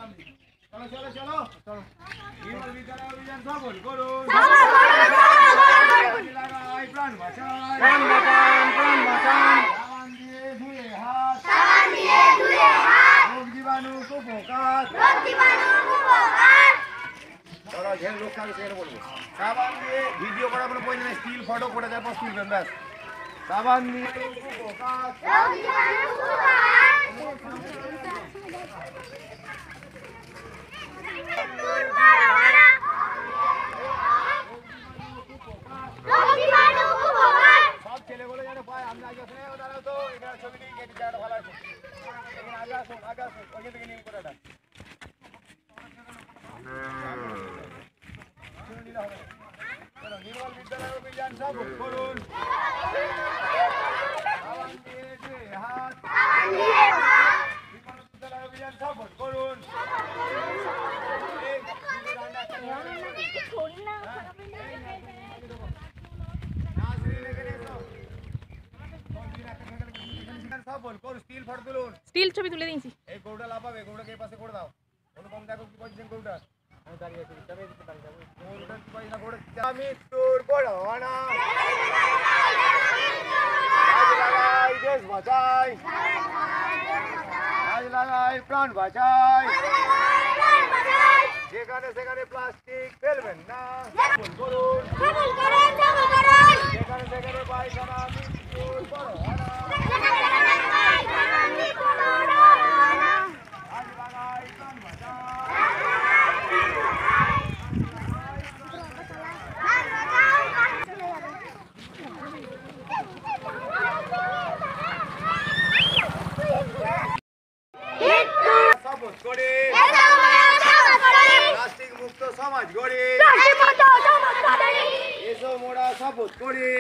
চলো চলো চলো চলো নির্মল বিদ্যালয় অভিযান সফল করুন। লাগাই প্রাণ বাঁচান, প্রাণ বাঁচান, প্রাণ বাঁচান। সাবান দিয়ে ধুয়ে হাত, সাবান দিয়ে ধুয়ে হাত। রোগ জীবাণু কুপোকার, রোগ জীবাণু কুপোকার। চলো যেন লোক কাছে সেটা বলবো। সাবান দিয়ে ভিডিও করার কোনো প্রয়োজন নেই, স্টিল ফটো করে তারপর তুলবেন ব্যাস। সাবান দিয়ে কুপোকার, রোগ জীবাণু কুপোকার। সব ছেলেগুলো যেন পায়। আমরা আগে শুনে দাঁড়াও তো, এখানে ছবি নিয়ে কেটে জায়গাটা ভালো আছে। এখানে আগে আসুন, আগে আসুন, ওইখান থেকে নীল করে দেন। চলো নির্মল বিদ্যালয় অভিযান সফল করুন। সাবান দিয়ে ধুয়ে হাত, নির্মল বিদ্যালয় অভিযান সফল করুন। স্টিল ছবি তুলে দিয়েছি। এই গৌড়া লাফাবে, গৌড়াকে এই পাশে করে দাও। অনুপম দেখো কি পজিশন গৌড়া। আমি দাঁড়িয়ে আছি, তবে দিতে পারি যাবো। গৌড়া কি পজিশন গৌড়া? আমি তোর বড় আনা আজ লাগাই দেশ বাঁচাই, আজ লাগাই প্রাণ বাঁচাই। যেখানে সেখানে প্লাস্টিক ফেলবেন না, করুন যেখানে সেখানে পায়খানা মৃত্যুর বড় আনা আজ লাগাই প্রাণ বাঁচাই। শপথ করে প্লাস্টিক মুক্ত সমাজ গড়ে, এসো মোরা শপথ করে